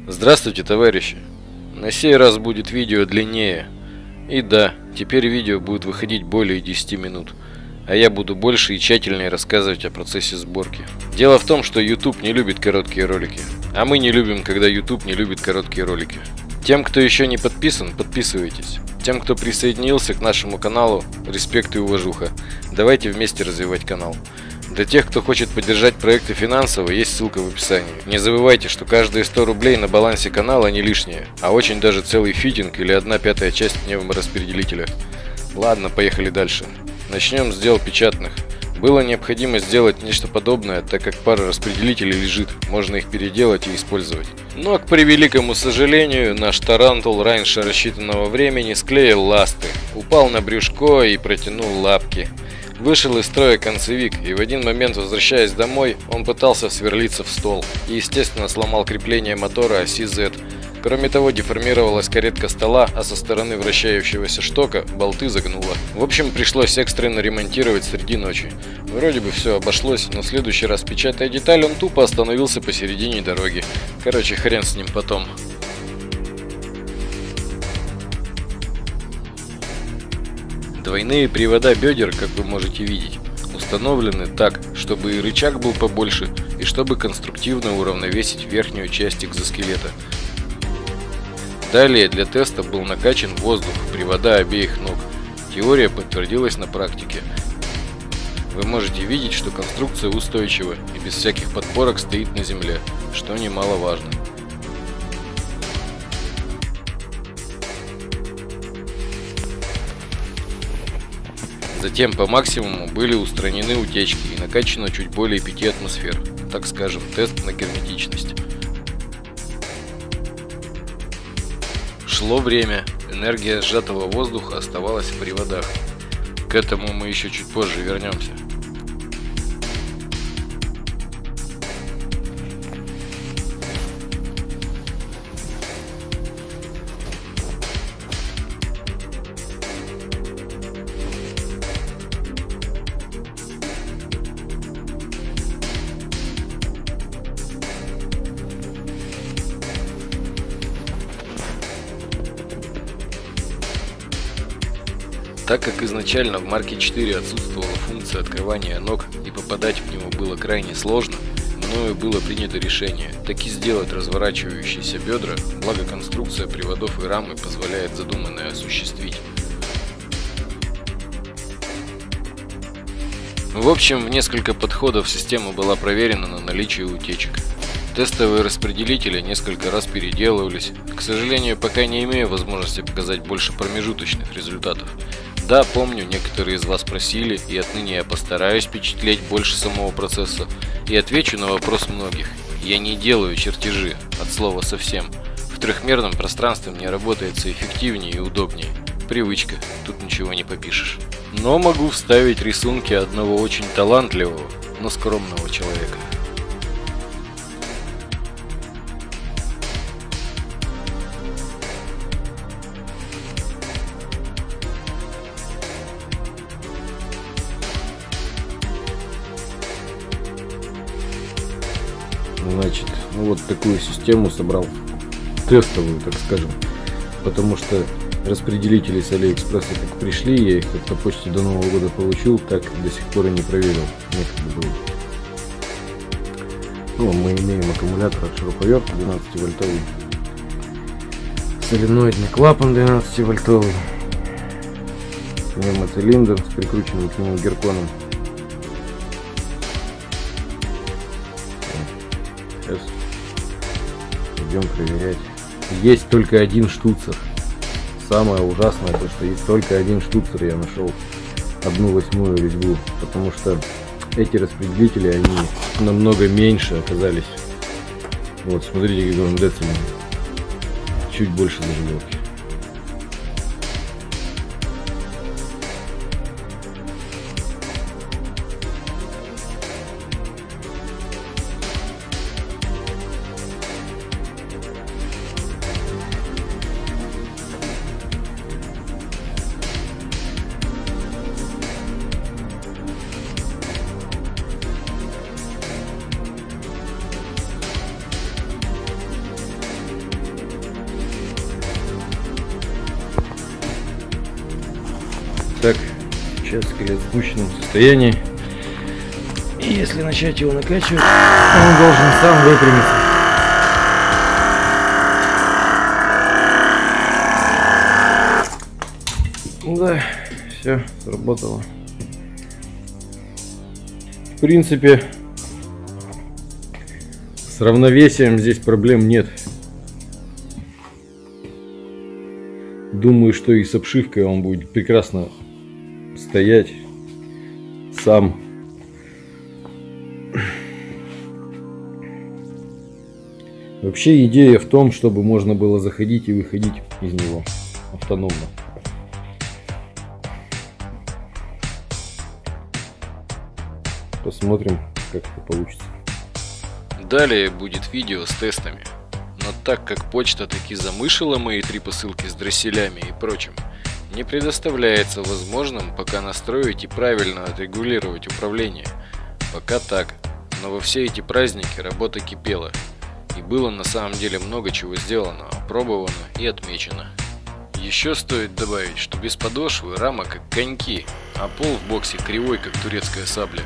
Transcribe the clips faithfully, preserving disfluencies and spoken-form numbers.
Здравствуйте, товарищи! На сей раз будет видео длиннее. И да, теперь видео будет выходить более десяти минут, а я буду больше и тщательнее рассказывать о процессе сборки. Дело в том, что YouTube не любит короткие ролики, а мы не любим, когда YouTube не любит короткие ролики. Тем, кто еще не подписан, подписывайтесь. Тем, кто присоединился к нашему каналу, респект и уважуха. Давайте вместе развивать канал. Для тех, кто хочет поддержать проекты финансово, есть ссылка в описании. Не забывайте, что каждые сто рублей на балансе канала не лишние, а очень даже целый фитинг или одна пятая часть пневмораспределителя. Ладно, поехали дальше. Начнем с дел печатных. Было необходимо сделать нечто подобное, так как пара распределителей лежит, можно их переделать и использовать. Но, к превеликому сожалению, наш тарантул раньше рассчитанного времени склеил ласты, упал на брюшко и протянул лапки. Вышел из строя концевик, и в один момент, возвращаясь домой, он пытался сверлиться в стол и, естественно, сломал крепление мотора оси Z. Кроме того, деформировалась каретка стола, а со стороны вращающегося штока болты загнуло. В общем, пришлось экстренно ремонтировать среди ночи. Вроде бы все обошлось, но в следующий раз, печатая деталь, он тупо остановился посередине дороги. Короче, хрен с ним потом. Двойные привода бедер, как вы можете видеть, установлены так, чтобы и рычаг был побольше, и чтобы конструктивно уравновесить верхнюю часть экзоскелета. Далее для теста был накачан воздух в привода обеих ног. Теория подтвердилась на практике. Вы можете видеть, что конструкция устойчива и без всяких подпорок стоит на земле, что немаловажно. Затем по максимуму были устранены утечки и накачано чуть более пяти атмосфер, так скажем, тест на герметичность. Шло время, энергия сжатого воздуха оставалась в приводах. К этому мы еще чуть позже вернемся. Так как изначально в Марке четыре отсутствовала функция открывания ног и попадать в него было крайне сложно, мною было принято решение таки сделать разворачивающиеся бедра, благо конструкция приводов и рамы позволяет задуманное осуществить. В общем, в несколько подходов система была проверена на наличие утечек. Тестовые распределители несколько раз переделывались. К сожалению, пока не имею возможности показать больше промежуточных результатов. Да, помню, некоторые из вас просили, и отныне я постараюсь впечатлеть больше самого процесса. И отвечу на вопрос многих. Я не делаю чертежи, от слова совсем. В трехмерном пространстве мне работается эффективнее и удобнее. Привычка, тут ничего не попишешь. Но могу вставить рисунки одного очень талантливого, но скромного человека. Значит, ну вот такую систему собрал, тестовую, так скажем, потому что распределители с Алиэкспресса как пришли, я их как-то почти до Нового года получил, так до сих пор и не проверил, некогда было. Ну, мы имеем аккумулятор от шуруповерта двенадцативольтовый, соленоидный клапан двенадцативольтовый, пневмоцилиндр с прикрученным к нему герконом. Сейчас идем проверять. Есть только один штуцер. Самое ужасное то, что есть только один штуцер. Я нашел одну восьмую резьбу, потому что эти распределители, они намного меньше оказались. Вот, смотрите, какой он децибел. Чуть больше зажигалки. сейчас скелет в спущенном состоянии. И если начать его накачивать, он должен сам выпрямиться. Да, все, сработало. В принципе, с равновесием здесь проблем нет. Думаю, что и с обшивкой он будет прекрасно стоять сам. Вообще идея в том, чтобы можно было заходить и выходить из него автономно. Посмотрим, как это получится. Далее будет видео с тестами. Но так как почта таки замышила мои три посылки с дросселями и прочим, не предоставляется возможным пока настроить и правильно отрегулировать управление. Пока так, но во все эти праздники работа кипела. И было на самом деле много чего сделано, опробовано и отмечено. Еще стоит добавить, что без подошвы рама как коньки, а пол в боксе кривой как турецкая сабля.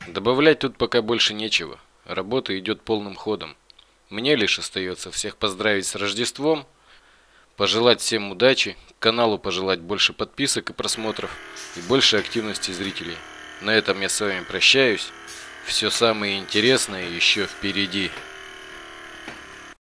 Добавлять тут пока больше нечего. Работа идет полным ходом. Мне лишь остается всех поздравить с Рождеством, пожелать всем удачи, каналу пожелать больше подписок и просмотров и больше активности зрителей. На этом я с вами прощаюсь. Все самое интересное еще впереди.